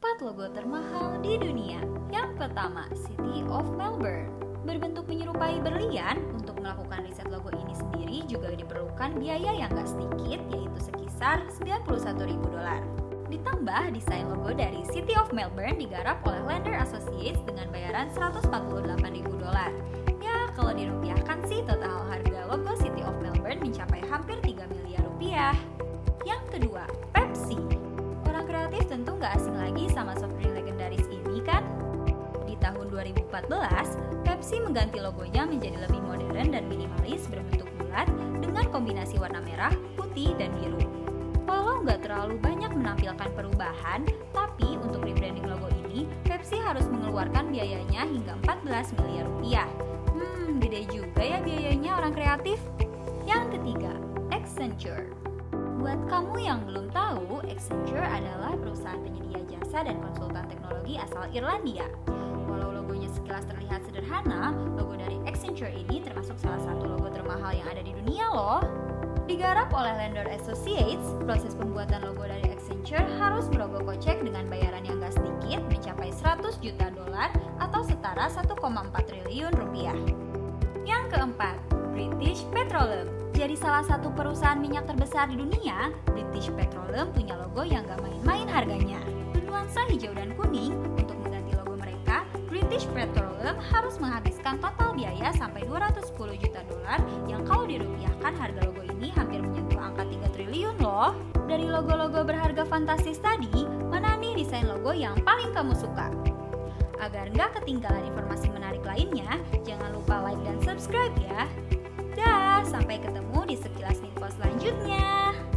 4 logo termahal di dunia. Yang pertama, City of Melbourne. Berbentuk menyerupai berlian, untuk melakukan riset logo ini sendiri juga diperlukan biaya yang gak sedikit, yaitu sekisar $91.000. Ditambah, desain logo dari City of Melbourne digarap oleh Lander Associates dengan bayaran $148.000. Ya, kalau dirupiahkan sih total harga logo City of Melbourne mencapai hampir 3 miliar rupiah. Yang kedua, Pepsi. Orang kreatif tentu gak asing lagi sama soft drink legendaris ini kan? Di tahun 2014, Pepsi mengganti logonya menjadi lebih modern dan minimalis berbentuk bulat dengan kombinasi warna merah, putih, dan biru. Walau nggak terlalu banyak menampilkan perubahan, tapi untuk rebranding logo ini, Pepsi harus mengeluarkan biayanya hingga 14 miliar rupiah. Gede juga ya biayanya orang kreatif. Yang ketiga, Accenture. Buat kamu yang belum tahu, Accenture adalah perusahaan penyedia jasa dan konsultan teknologi asal Irlandia. Walau logonya sekilas terlihat sederhana, logo dari Accenture ini termasuk salah satu logo termahal yang ada di dunia loh. Digarap oleh Lander Associates, proses pembuatan logo dari Accenture harus merogoh kocek dengan bayaran yang gak sedikit mencapai $100 juta atau setara 1,4 triliun rupiah. Yang keempat, British Petroleum. Jadi salah satu perusahaan minyak terbesar di dunia, British Petroleum punya logo yang gak main-main harganya. Bernuansa hijau dan kuning, untuk mengganti logo mereka, British Petroleum harus menghabiskan total biaya sampai $210 juta yang kalau dirupiahkan harga logo ini hampir menyentuh angka 3 triliun loh. Dari logo-logo berharga fantastis tadi, mana nih desain logo yang paling kamu suka? Agar nggak ketinggalan informasi menarik lainnya, jangan lupa like dan subscribe ya. Dah, sampai ketemu di Sekilas Info selanjutnya.